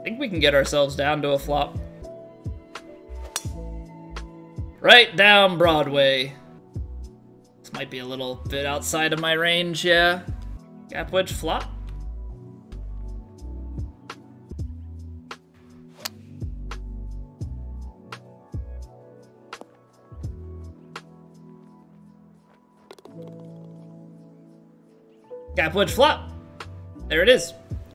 think we can get ourselves down to a flop. Right down Broadway. This might be a little bit outside of my range, yeah. Gap wedge flop. Gap wedge flop. There it is.